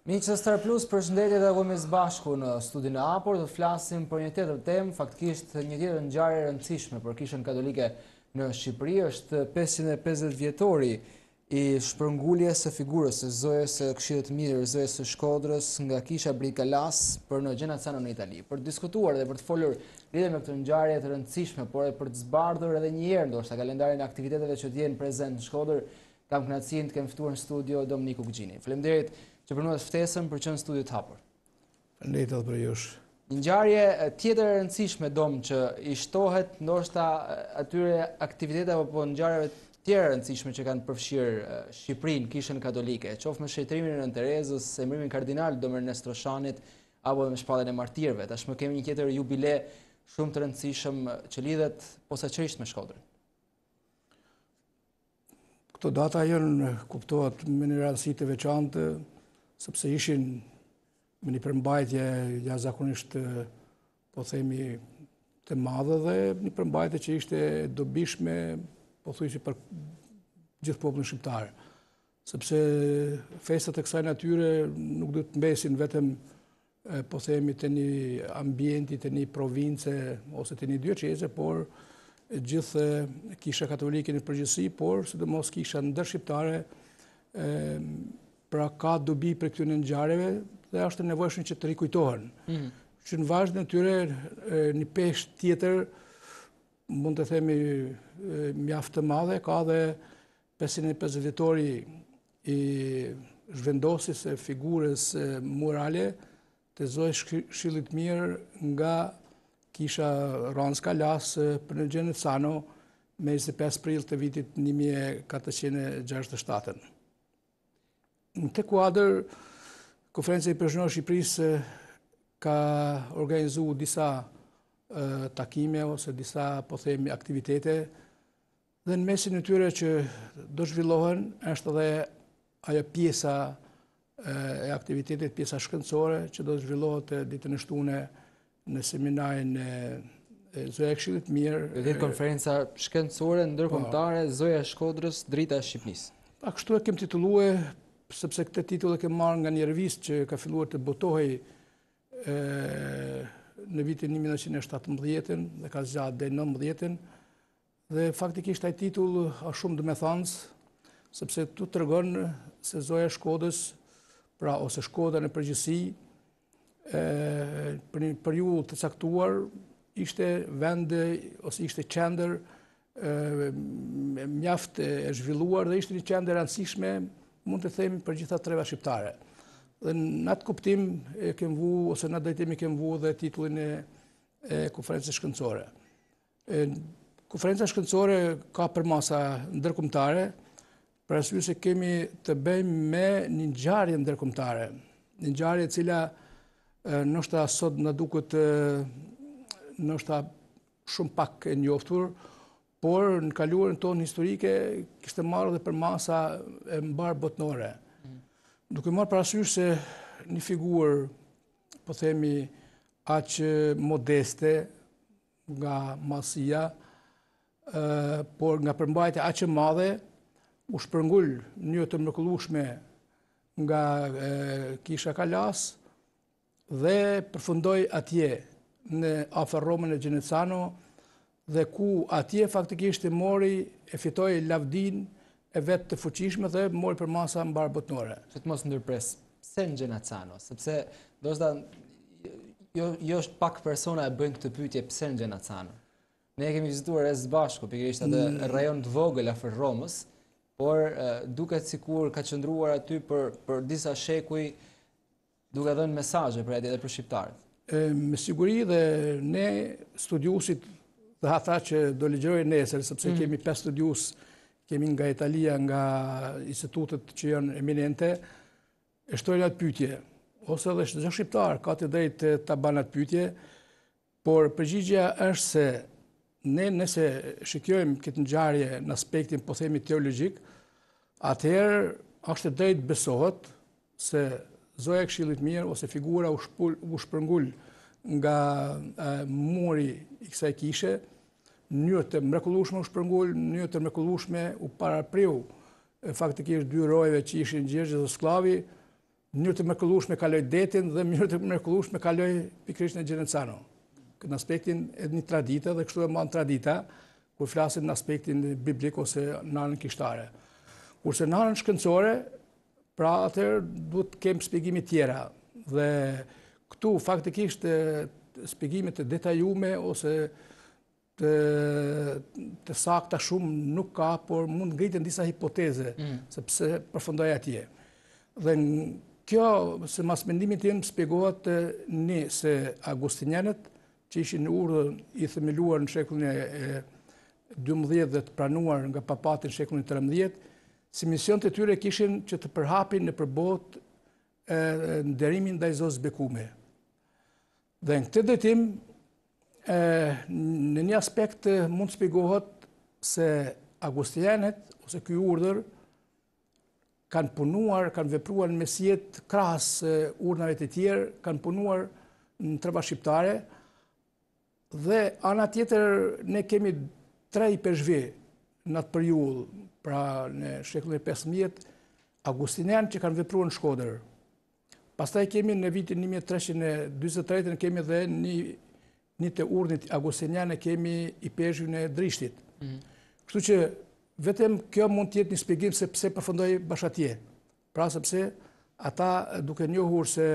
Miqë Star Plus, përshëndetje dhe kemi së bashku në studion e hapur, do flasim për një tjetër temë, faktikisht një tjetër ngjarje e rëndësishme për Kishën Katolike në Shqipëri, është 550 vjetori i shpërnguljes së figurës së Zojës së Këshillit të Mirë, Zojës së Shkodrës nga Kisha Brikalas për në Gjenazzano në Itali. Për të diskutuar dhe për të folur lidhur me këtë ngjarje të rëndësishme, por edhe për të zbardhur edhe një herë ndoshta kalendarin e aktiviteteve që të jenë prezent në Shkodër, kam kënaqësinë të kem ftuar në studio Dominiku Guggjini. Faleminderit që përnuat ftesën për që në studio të hapur. Faleminderit edhe për jush. Një ngjarje tjetër e rëndësishme Dom që i shtohet ndoshta atyre aktiviteteve apo ngjarjeve tjera rëndësishme që kanë përfshirë Shqipërinë, Kishën Katolike, qoftë me shëtrimin e Nën Terezës, emërimin kardinal Dom Ernest Roshanit apo me shpalljen e martirëve. Tashmë kemi një tjetër jubile shumë të rëndësishëm që lidhet posaçërisht me Shkodrën. Këto data janë kuptohet me një rëndësi të veçantë, sepse ishin me një përmbajtje jashtëzakonisht, po themi, të madhe dhe një përmbajtje që ishte dobishme, po thuajse për gjithë popullin shqiptar. Sepse festat e kësaj natyre nuk duhet të mbesin vetëm, po themi, të një ambienti, të një province ose të një dyqeze, por gjithë Kisha Katolike në përgjithësi, por sidomos kisha ndërshqiptare, pra ka dobi për këtyre ngjarjeve dhe është e nevojshme që të rikujtohen. Që në vazhdim të tyre një peshë tjetër, mund të themi mjaft të madhe, ka dhe 550 vjetori i zhvendosjes së figurës murale të Zojës Këshillit Mirë nga Kisha Ranska Las për në Gjenazzano me 25 prill të vitit 1467. Në të kuadër, Konferenca e Presidentëve Shqipërisë ka organizuar disa takime ose disa, po themi, aktivitete dhe në mesin e tyre që do zhvillohen është edhe ajo pjesa e aktivitetit, pjesa shkencore që do zhvillohet ditën e shtune në seminarin e Zoja e Këshillit Mirë. Dhe konferenca shkencore ndërkombëtare Zoja e Shkodrës, drita e Shqipërisë. Kështu e kem titulluar, sepse këtë titull e kem marrë nga një revistë që ka filluar të botohej në vitin 1917 dhe ka zgjatur deri në 19. Dhe faktikisht ai titull është shumë domethënës, sepse tu tregon se Zoja e Shkodrës, pra ose Shkodra në përgjithësi, për një periudhë të caktuar ishte vend ose ishte qendër mjaft e zhvilluar dhe ishte një qendër e rëndësishme, mund të themi, për gjitha treva shqiptare. Dhe në atë kuptim kem vu, ose në drejtim kem vu dhe titullin e konferencës shkencore. Konferenca shkencore ka përmasa ndërkombëtare, për arsye se kemi të bëjmë me një ngjarje ndërkombëtare, një ngjarje e cila ndoshta sot na duket ndoshta shumë pak e njohur, por në kaluarën tonë historike kishte marrë dhe përmasa e mbar botnore. Duke marrë parasysh se një figurë, po themi, aq modeste nga madhësia, por nga përmbajtja aq e madhe, u shpërngul në një të mrekullueshme nga Kisha Kalas dhe përfundoi atje në afër Romën e Gjenazzano, dhe ku atje faktikisht e fitoi lavdin e vetë të fuqishme dhe mori përmasa mbar botnore. Që të mos ndërpres, pse në Gjenazzano? Sepse ndoshta jo pak persona e bëjnë këtë pyetje, pse në Gjenazzano. Ne kemi vizituar së bashku, pikërisht atë rajon të vogël afër Romës, por duket sikur ka qëndruar aty për disa shekuj, duke dhënë mesazhe për atë edhe për shqiptarët. Me siguri dhe ne studiusit dhe ata që do lexojnë nesër, sepse kemi 5 studius, kemi nga Italia, nga institutet që janë eminente, e shtojnë atë pyetje, ose edhe çdo shqiptar ka të drejtë ta banë atë pyetje, por përgjigjja është se ne nëse shikojmë këtë ngjarje në aspektin, po themi, teologjik, atëherë është e drejtë besohet se Zoja e Këshillit Mirë ose figura u shpërngul nga muri i kësaj kishe, në mënyrë të mrekullueshme u shpërngul, në mënyrë të mrekullueshme u parapriu faktikisht 2 rojeve që ishin gjergje dhe sklavi, mënyrë të mrekullueshme kaloj detin dhe mënyrë të mrekullueshme kaloj pikërisht në Gjenencano. Në aspektin e një tradita dhe kështu e manë tradita, kur flasim në aspektin biblik ose në anën kishtare. Kurse në anën shkencore, pra atëherë duhet të kemë shpjegime tjera. Dhe këtu faktikisht shpjegime të detajume ose të sakta shumë nuk ka, por mund ngritën disa hipoteze, sepse përfundoj atje. Dhe kjo, se mas mendimin tim, shpjegohet një se Agustinianët, që ishin në urdhën i themeluar në shekullin e 12 dhe të pranuar nga papatin në shekullin e 13, si mision të tyre kishin që të përhapin në përbot nderimin ndaj Zotës bekume. Dhe në këtë drejtim, në një aspekt mund të shpjegohet se Agustinianët, ose ky urdhër, kanë punuar, kanë vepruar në mesjet krahas urdhnave të tjerë, kanë punuar në treba shqiptare, dhe ana tjetër ne kemi 3 peshvi në atë periudhë, pra në shekullin e 15, Agustinian që kanë vepruar në Shkodër. Pastaj kemi në vitin 1343 kemi dhe një të urdhnit Agustinian e kemi i peshvin e Drishtit. Kështu që vetëm kjo mund të jetë një shpjegim se pse përfundoi bash atje. Pra sepse ata duke njohur se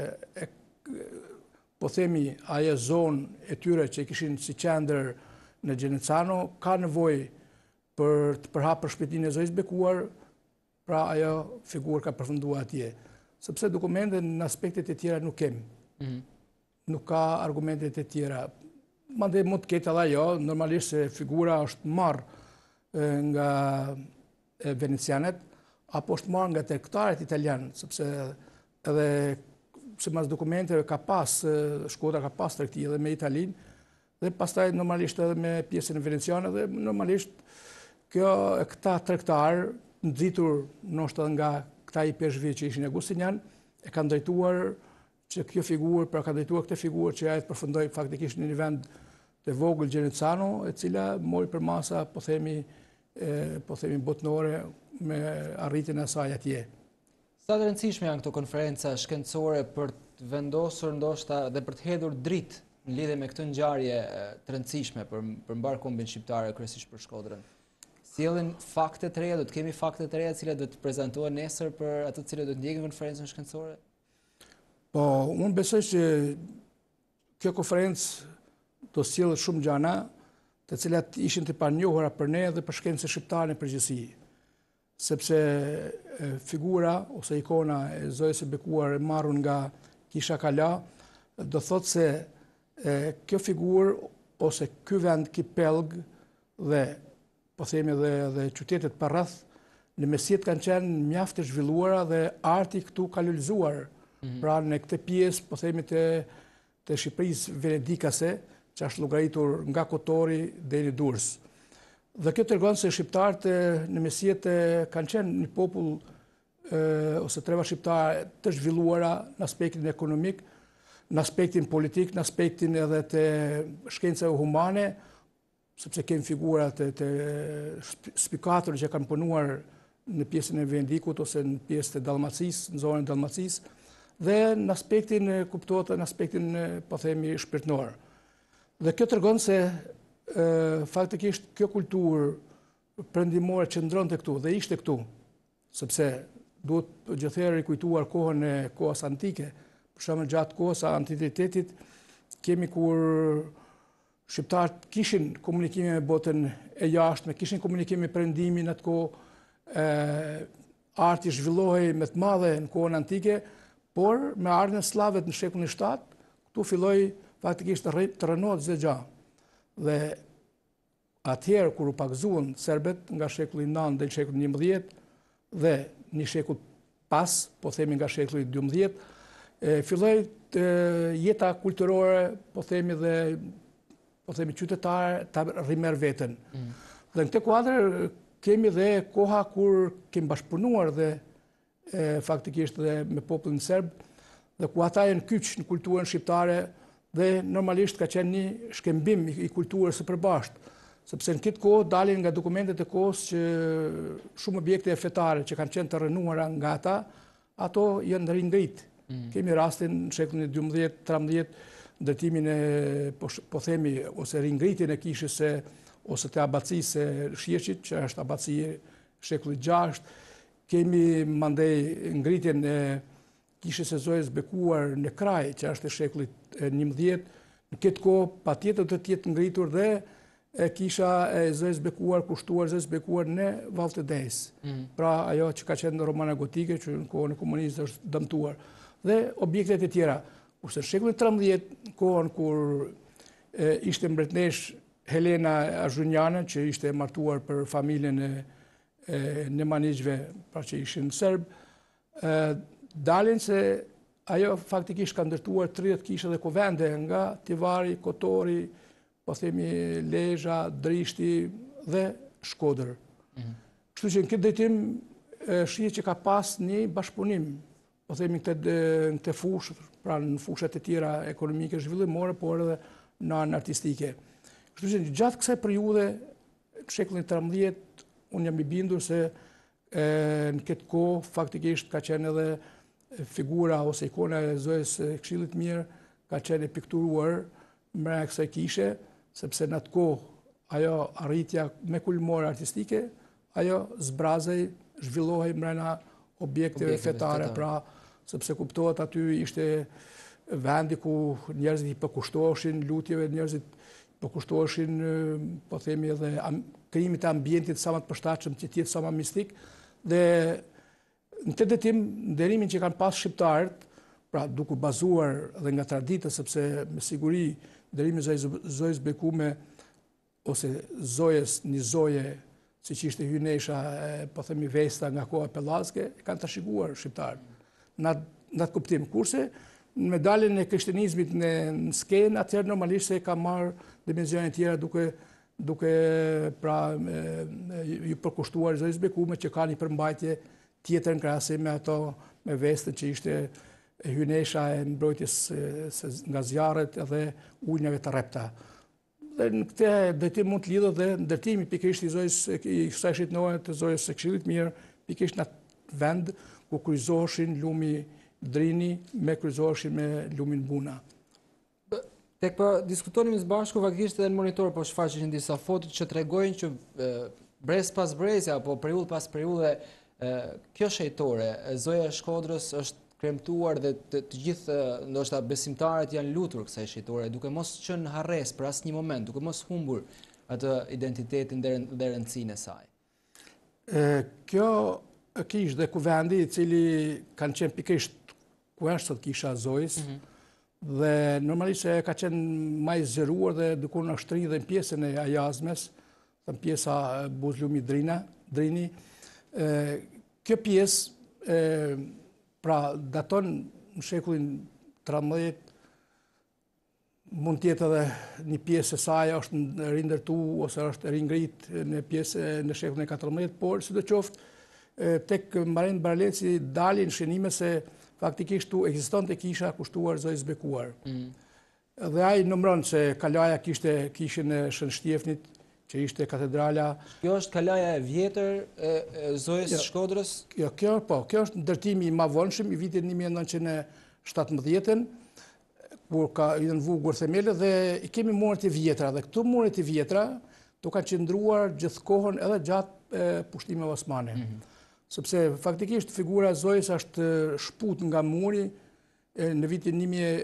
po themi ajo zonë e tyre që kishin si qendër në Gjenencano, ka nevojë për të përhapur shpirtin e Zotës bekuar, pra ajo figurë ka përfunduar atje. Sepse dokumentet në aspektet e tjera nuk kemi. Nuk ka argumentet e tjera. Mande mund të ketë edhe ajo, normalisht se figura është marrë nga venecianet, apo është marrë nga tregtarët italianë, sepse edhe se mas dokumenteve ka pas, Shkodra ka pas tregti edhe me Italinë, dhe pastaj normalisht edhe me pjesën e veneciane, dhe normalisht këta tregtarë, nxitur ndoshta nga këta i peshqvi që ishin Agustinian, e kanë drejtuar që kjo figurë, pra kanë drejtuar këtë figurë që ajo të përfundoi faktikisht në një vend të vogël Gjenencano, e cila mori për masa, po themi botnore me arritjen e saj atje. Sa të rëndësishme janë këto konferenca shkencore për të vendosur ndoshta dhe për të hedhur dritë në lidhje me këtë ngjarje të rëndësishme për mbar kombin shqiptar, kryesisht për Shkodrën? Sjellin fakte të reja, do të kemi fakte të reja të cilat do të prezantohen nesër për ato të cilët do të ndjekin konferencën shkencore? Po, unë besoj që kjo konferencë do sjellë shumë gjana, të cilat ishin të panjohura për ne dhe për shkencën shqiptare në përgjithësi. Sepse figura ose ikona e Zotës së bekuar e marrur nga Kisha Kala do thotë se kjo figurë ose ky vend Kipellg dhe po themi dhe qytetet përreth në mesjet kanë qenë mjaft të zhvilluara dhe arti këtu ka lulëzuar. Pra në këtë pjesë po themi të Shqipërisë venedikase, që është llogaritur nga Kotori deri në Durrës. Dhe kjo tregon se shqiptarët në mesjet kanë qenë një popull ose treba shqiptare të zhvilluara në aspektin ekonomik, në aspektin politik, në aspektin edhe të shkencave humane, sepse kemi figura të spikatur që kanë punuar në pjesën e Vendikut ose në pjesën e Dallmacisë, në zonën e Dallmacisë, dhe në aspektin kuptohet në aspektin po themi shpirtëror. Dhe kjo tregon se faktikisht kjo kulturë perëndimore qëndronte këtu dhe ishte këtu, sepse duhet gjithherë rikujtuar kohën e kohës antike. Për shembull gjatë kohës së antikitetit kemi kur shqiptarët kishin komunikime me botën e jashtme, kishin komunikime me perëndimin atë kohë, arti zhvillohej me të madhe në kohën antike, por me ardhmën e slavëve në shekullin 7, këtu filloi faktikisht të rënohet çdo gjë. Dhe atëherë kur u pagzuan serbët nga shekulli 9 dhe shekulli 11 dhe një shekull pas, po themi nga shekulli 12, filloi jeta kulturore, po themi qytetare ta rrimer veten. Dhe në këtë kuadër kemi dhe koha kur kemi bashkëpunuar dhe faktikisht dhe me popullin serb, dhe ku ata janë kyç në kulturën shqiptare dhe normalisht ka qenë një shkembim i kulturës së përbashkët, sepse në këtë kohë dalin nga dokumentet e kohës që shumë objekte fetare që kanë qenë të rënuara nga ata, ato janë ringrit. Kemi rastin në shekullin e 12-13, ndërtimin e, po themi, ose ringritin e kishës ose të abacisë e Shirqit, që është abaci e shekullit 6. Kemi mandej ngritjen e kishës e Zojës Bekuar në Kraj, që është e shekullit 11. Në këtë kohë, pa tjetër të tjetë ngritur dhe kisha e Zojës Bekuar, kushtuar Zojës Bekuar në Vallë të Desë. Pra ajo që ka qenë në Romana Gotike, që në kohën e komunizmit është dëmtuar. Dhe objektet e tjera. Kurse në shekullit 13, kohën kur ishte mbretëresh Helena Azhunjana, që ishte martuar për familjen e Nemanjićve, pra që ishin serb, dalin se ajo faktikisht ka ndërtuar 30 kisha dhe kuvende nga Tivari, Kotori, po themi Lezhë, Drishti dhe Shkodër. Kështu që në këtë drejtim shihet që ka pas një bashkëpunim, po themi në këtë fushë, pra në fushat e tjera ekonomike zhvillimore, por edhe në anën artistike. Kështu që gjatë kësaj periudhe, në shekullin 13, unë jam i bindur se në këtë kohë faktikisht ka qenë edhe figura ose ikona e Zojës Këshillit Mirë ka qenë e pikturuar mbrana kësaj kishe, sepse në atë kohë ajo arritja me kulmore artistike, ajo zbrazej, zhvillohej mbrana objekteve fetare, pra sepse kuptohet aty ishte vendi ku njerëzit i përkushtoheshin lutjeve, njerëzit përkushtoheshin, po themi edhe krijimit të ambientit sa më të përshtatshëm që të jetë sa më mistik, dhe në të drejtim nderimin që kanë pas shqiptarët, pra duke bazuar edhe nga tradita, sepse me siguri nderimi i Zojës Bekume ose një zoje siç ishte Hynesha, po themi Vesta nga koha pellazke, kanë trashëguar shqiptarët në atë kuptim. Kurse në daljen e krishterizmit në skenë, atëherë normalisht se ka marrë dimensione tjera duke pra ju përkushtuar Zojës Bekume, që ka një përmbajtje tjetër në krahasim me ato me Vestën që ishte Hynesha e mbrojtjes nga zjarret edhe ujnjave të rrepta. Dhe në këtë drejtim mund të lidhet dhe ndërtimi pikërisht i kësaj shitnore të Zojës së Këshillit Mirë, pikërisht në atë vend ku kryqëzoheshin lumi Drini me kryqëzoheshin me lumin Buna. Tek po diskutonim së bashku, faktikisht edhe në monitor po shfaqeshin disa foto që tregojnë që brez pas brezi apo periudhë pas periudhe kjo shejtore, Zoja e Shkodrës është kremtuar dhe të gjithë ndoshta besimtarët janë lutur kësaj shejtore, duke mos qenë harres për asnjë moment, duke mos humbur atë identitetin dhe rëndësinë e saj. Kjo kishë dhe kuvendi i cili kanë qenë pikërisht ku është sot kisha Zojës, dhe normalisht se ka qenë më i zgjeruar dhe dikur në shtri dhe në pjesën e Ajazmes, në pjesa Buzlumi Drini. Kjo pjesë pra daton në shekullin 13, mund tjetë edhe një pjesë e saj është rindërtu ose është ringrit në pjesë në shekullin 14, por sidoqoftë tek Marin Barleci dalin shënime se faktikisht tu ekzistonte kisha kushtuar Zojës Bekuar. Dhe ai numëron se kalaja kishte kishën e Shën Shtjefnit, që ishte katedrala. Kjo është kalaja e vjetër e Zojës Shkodrës? Kjo është ndërtimi i mavonshëm i vitit 1917, kur ka janë vugur themelët dhe i kemi muret e vjetra, dhe këto muret e vjetra to kanë qëndruar gjithë kohën edhe gjatë pushtimeve osmane. Sepse faktikisht figura e Zojës është shput nga muri në vitin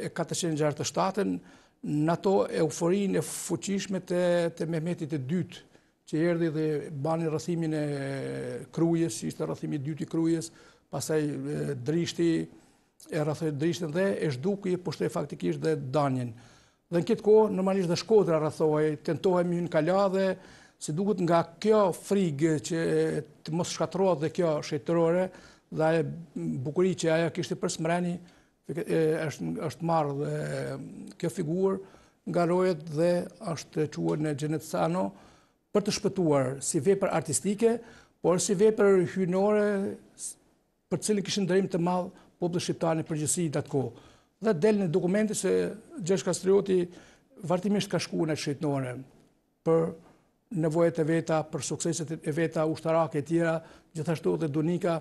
1467 në ato euforinë e fuqishme të Mehmetit e dytë, që erdhi dhe bani rrëthimin e Krujës, ishte rrëthimi i dytë i Krujës, pastaj Drishti e rrëthoi Drishtin dhe e zhduki poshtoi faktikisht dhe Danjen. Dhe në këtë kohë normalisht dhe Shkodra rrëthohej, tentohej me hyrë në kala dhe si duket nga kjo frigë që të mos shkatërrohet dhe kjo shejtërore dhe ajo bukuri që ajo kishte për smreni, është marrë dhe kjo figurë nga rojet dhe është quar në Xhenetsano për të shpëtuar si vepër artistike, por si vepër hyjnore për cilin kishin ndërim të madh populli shqiptar në përgjithësi atë kohë. Dhe del në dokumenti se Gjergj Kastrioti vazhdimisht ka shkuar në shejtënore për nevojat e veta, për sukseset e veta ushtarake e tjera, gjithashtu dhe Dunika,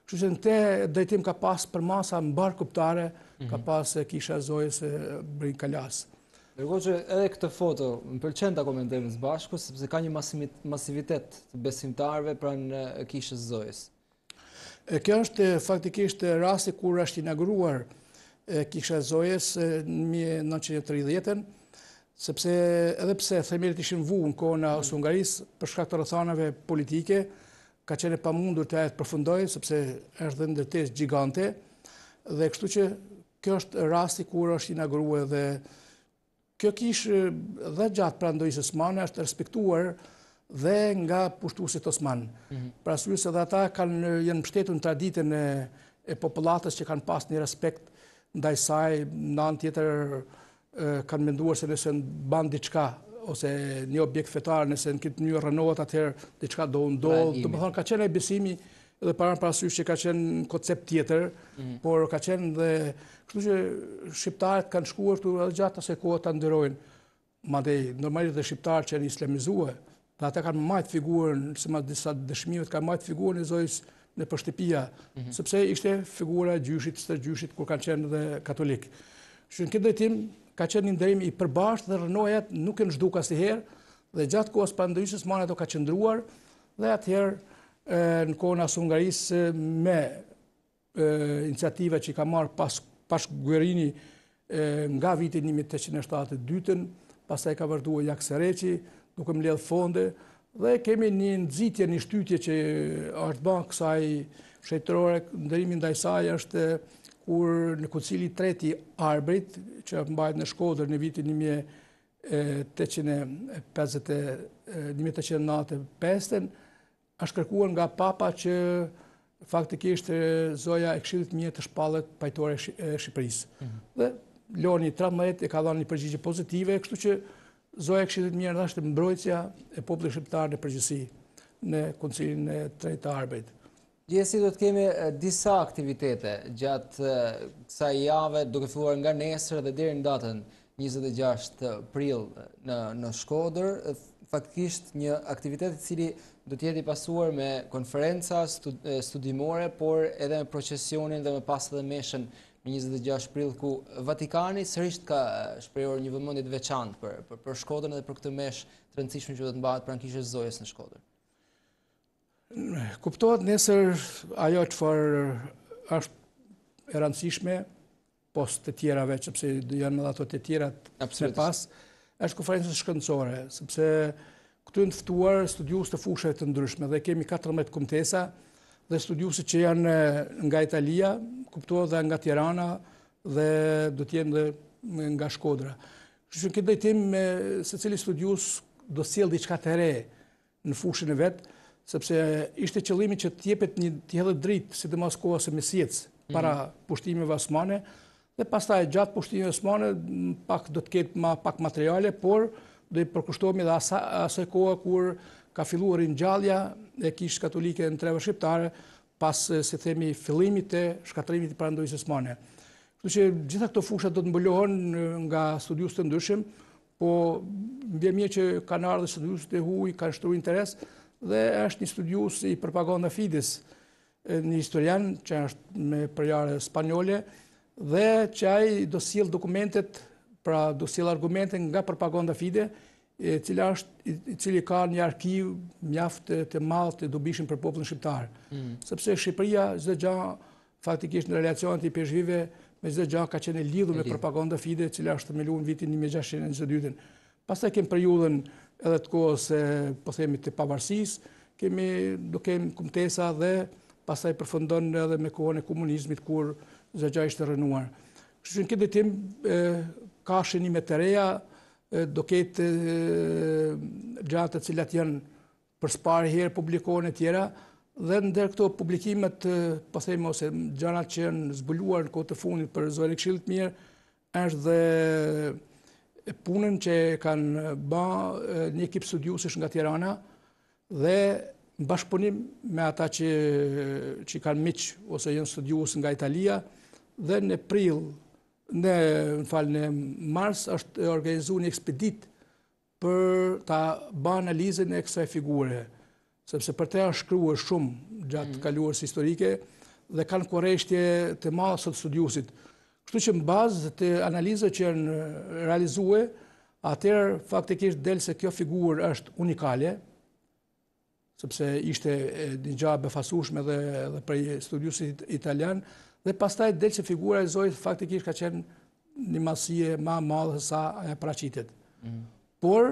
Kështu që në te drejtim ka pas për masa mbar kuptare, ka pas kisha Zojës Brin Kalas. Ndërkohë që edhe këtë foto më pëlqen ta komentojmë së bashku sepse ka një masivitet të besimtarëve pranë kishës Zojës. Kjo është faktikisht rasti kur është inauguruar kisha Zojës në 1930-ën, sepse edhe pse themelit ishin vu në kohën e Austro-Hungarisë për shkak të rrethanave politike, ka qenë e pamundur të ajet përfundoj, sepse është dhe ndërtesë gjigante, dhe kështu që kjo është rasti kur është inauguruar dhe kjo kishë dhe gjatë prandërisë osmane është respektuar dhe nga pushtuesit osman. Për arsye se dhe ata janë mbështetur në traditën e popullatës që kanë pas një respekt ndaj saj, në anë tjetër kanë menduar se nëse ban diçka ose një objekt fetar, nëse në këtë mënyrë rënohet atëherë diçka do ndodh. Do të thonë ka qenë ai besimi edhe parasysh që ka qenë koncept tjetër, por ka qenë dhe kështu që shqiptarët kanë shkuar këtu edhe gjatë asaj kohe ta nderojnë. Madje normalisht dhe shqiptarët që janë islamizuar, dhe ata kanë marrë figurën, sipas disa dëshmive kanë marrë figurën e Zojës në shtëpia, sepse ishte figura e gjyshit, së gjyshit kur kanë qenë dhe katolik. Që në këtë drejtim ka qenë një nderim i përbashkët dhe rënojat nuk e zhduk asnjëherë dhe gjatë kohës prandërisë osmane ato ka qëndruar dhe atëherë në kohën e Austro-Hungarisë me iniciativa që ka marrë pas Guerini nga viti 1872, pastaj ka vërtuar Jak Sereçi, duke mbledh fonde dhe kemi një nxitje, një shtytje që është bën kësaj shtetërore, nderimi ndaj saj është kur në Kuncili III Arbrit, që mbajt në Shkodër në vitin 1895, është kërkuar nga Papa që faktikisht Zoja e Këshillit të Mirë të shpallet pajtore e Shqipërisë. Dhe Leoni XIII e ka dhënë një përgjigje pozitive, kështu që Zoja e Këshillit të Mirë është mbrojtësja e popullit shqiptar në përgjithësi në Kuncilin e III të Arbrit. Gjithsesi do të kemi disa aktivitete gjatë kësaj jave, duke filluar nga nesër dhe deri në datën 26 prill në Shkodër, faktikisht një aktivitet i cili do të jetë i pasuar me konferenca studimore, por edhe me procesionin dhe me pas edhe meshën në 26 prill, ku Vatikani sërish ka shprehur një vëmendje të veçantë për Shkodrën dhe për këtë meshë të rëndësishme që do të mbahet pranë kishës Zojës në Shkodër. Kuptohet nesër ajo çfarë është e rëndësishme, post të tjerave, sepse janë edhe ato të tjerat me pas, është konferenca shkencore, sepse këtu janë të ftuar studiues të fushave të ndryshme dhe kemi 14 kumtesa dhe studiuesit që janë nga Italia, kuptohet dhe nga Tirana dhe do të jenë dhe nga Shkodra. Kështu që në këtë drejtim secili studiues do sjell diçka të re në fushën e vet, sepse ishte qëllimi që të jepet të hedhet dritë, sidomos kohës së mesjetës, para pushtimeve osmane, dhe pastaj gjatë pushtimeve osmane pak do të ketë pak materiale, por do i përkushtohemi dhe asaj kohe kur ka filluar ringjallja e kishës katolike në treve shqiptare, pas, si themi, fillimit të shkatërimit të prandërisë osmane. Kështu që gjitha këto fusha do të mbëlohen nga studiues të ndryshëm, po mbje mirë që kanë ardhur studiues të huaj, kanë shtruar interes, dhe është një studius i Propaganda Fides, një historian që është me përjarë spanjole, dhe që ai do sjell dokumentet, pra do sjell argumente nga Propaganda Fide, i cili ka një arkiv mjaft të madh të dobishëm për popullin shqiptar. Sepse Shqipëria çdo gjë faktikisht në relacionet i peshqive me çdo gjë ka qenë lidhur me Propaganda Fide, e cila është themeluar në vitin 1622. Pastaj kemi periudhën edhe të kohës, po themi, të pavarësisë, do kemi kumtesa dhe pastaj përfundon edhe me kohën e komunizmit kur çdo gjë ishte rënuar. Kështu që në këtë drejtim ka shënime të reja, do ketë gjëra të cilat janë për parë herë publikohen e tjera, dhe ndër këto publikimet, po themi, ose gjërat që janë zbuluar në kohë të fundit për Zojën e Këshillit të Mirë, është dhe punën që kanë bërë një ekip studiuesish nga Tirana dhe në bashkëpunim me ata që kanë miq ose janë studiues nga Italia, dhe në prill, në mars është organizuar një ekspedit për ta bërë analizën e kësaj figure, sepse për te është shkruar shumë gjatë kaluarës historike dhe kanë korreshtje të madhe sot studiusit. Kështu që në bazë të analizave që janë realizue, atëherë faktikisht del se kjo figurë është unikale, sepse ishte një gjë befasueshme dhe për studiusit italian, dhe pastaj del se figura e Zojit faktikisht ka qenë një masie më e madhe se sa ajo paraqitet. Por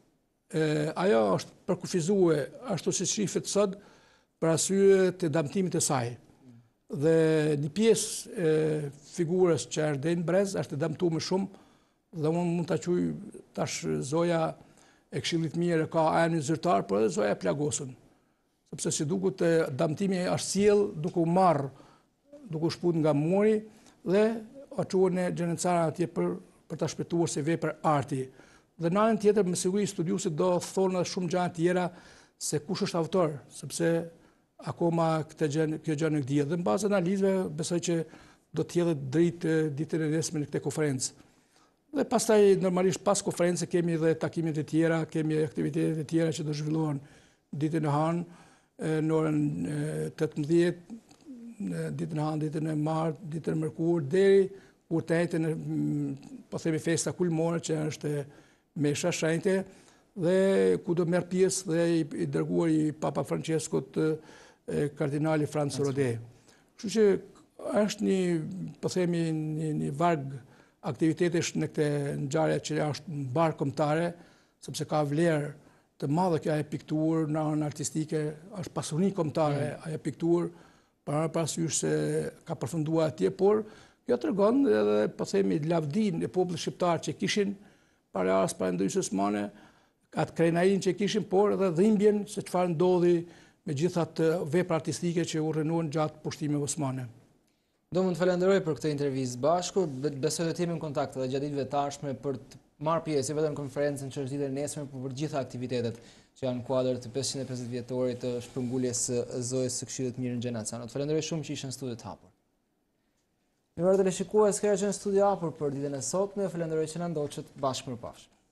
ajo është përkufizuar ashtu si shifet sot për arsye të damtimit të saj. Dhe një pjesë figurës që është deri në brez është e damtuar më shumë dhe unë mund ta quaj tash zoja e Këshillit Mirë ka anë zyrtar, por edhe zoja e plagosur. Sepse si duket damtimi është sjell duke u marr, duke u shput nga muri dhe o quhen në Xhenecara atje për ta shpëtuar si vepër arti. Dhe në anën tjetër, me siguri studiusit do thonë edhe shumë gjëra tjera se kush është autor, sepse akoma kjo gjë nuk dihet. Dhe në bazë analizave besoj që do të jetë drejt ditën e nesme në këtë konferencë. Dhe pastaj normalisht pas konferencës kemi edhe takimet e tjera, kemi aktivitetet e tjera që do zhvillohen ditën e hanë, në orën 18, ditën e hanë, ditën e martë, ditën e mërkurë, deri kur të ejtë në, po themi, festa kulmore që është Mesha Shenjte, dhe ku do merr pjesë dhe i dërguar i Papa Franceskut kardinali Franz Rodé. Kështu që është një, po themi, një varg aktivitetesh në këtë ngjarje që është mbar kombëtare, sepse ka vlerë të madhe kjo ajo pikturë në anën artistike, është pasuni kombëtare ajo pikturë, parasysh se ka përfunduar atje, por kjo tregon edhe, po themi, lavdinë e popullit shqiptar që kishin para ndrysës osmane, atë krenarin që kishin, por edhe dhimbjen se çfarë ndodhi me gjithat vepra artistike që u rënuan gjatë pushtimeve osmane. Do mund të falenderoj për këtë intervistë bashku, besoj të jemi në kontakt edhe gjatë ditëve të ardhshme për të marrë pjesë jo vetëm në konferencën që është ditën e nesme, por për gjitha aktivitetet që janë në kuadër të 550 vjetorit të shpërnguljes së Zojës së Këshillit Mirë në Xhenecara. Të falenderoj shumë që ishin në studio të hapur. Mirë teleshikues, kjo është në studio hapur për ditën e sotme, falenderoj që na ndoqët bashkë mirupafshim.